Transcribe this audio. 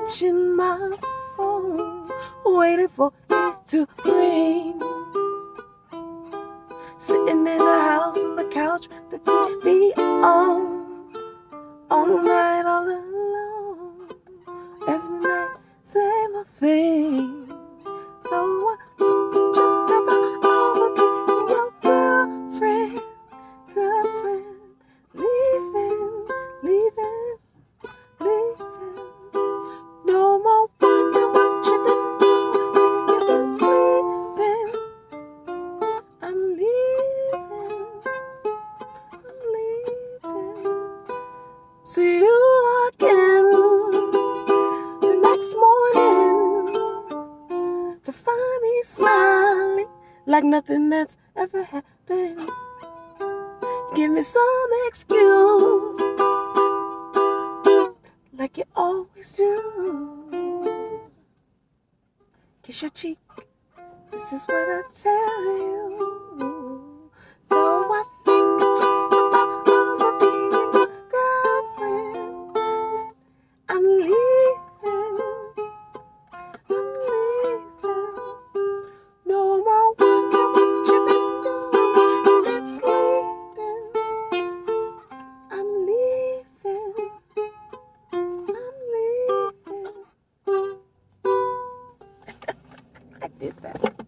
watching my phone, waiting for it to ring. Sitting in the house on the couch, the TV on, all night all alone. Every night, same old thing. So what? Just about over being your girlfriend, leaving. No more wondering what you've been doing when you've been sleeping. I'm leaving. See you again the next morning to find me smiling like nothing that's ever happened. Give me some excuse like you always do. Kiss your cheek, this is what I tell you. So I think just about over being your girlfriend. I'm leaving. No more wondering what you've been doing. You've been sleeping. I'm leaving. I did that.